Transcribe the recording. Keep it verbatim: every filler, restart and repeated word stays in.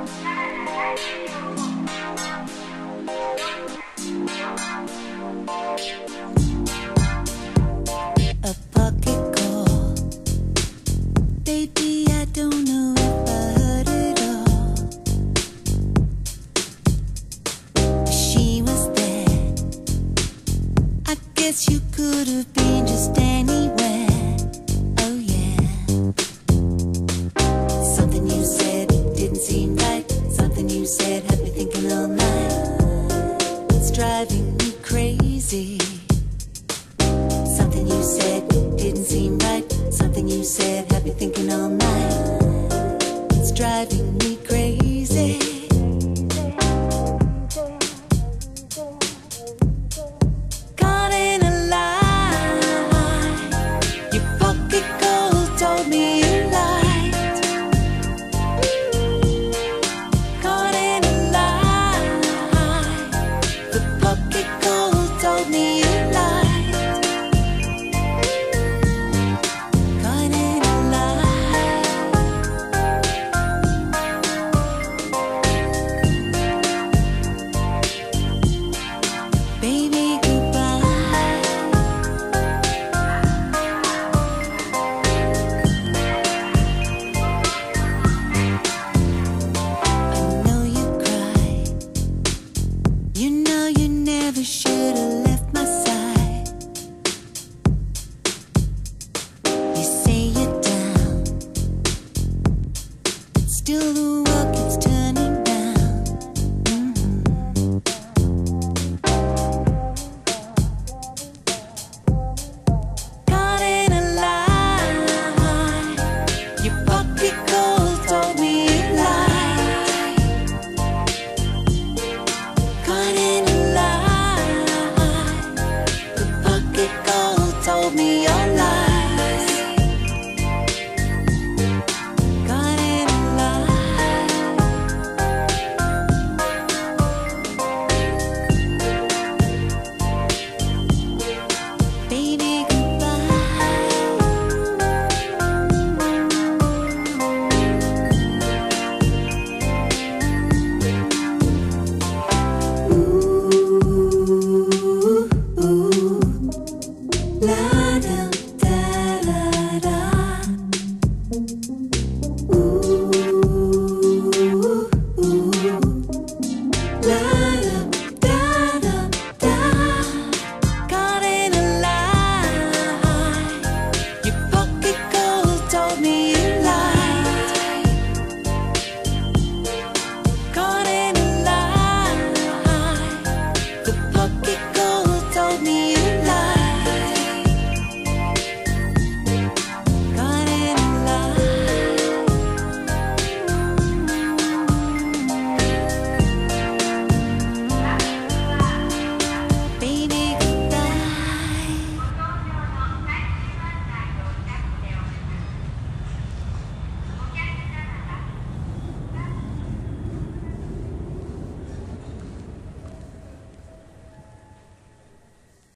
A pocket call, baby, I don't know if I heard it all. She was there, I guess you could have been just anywhere. Oh yeah. Something you said didn't seem right. Something you said had me thinking all night. It's driving me crazy. Something you said didn't seem right. Something you said had me thinking all night. It's driving me crazy. Caught in a lie. Your pocket gold told me you lied. Caught in a lie. The pocket gold told me you lied. Baby, goodbye. I know you cry. You know you never should have left my side. You say you're down, but still the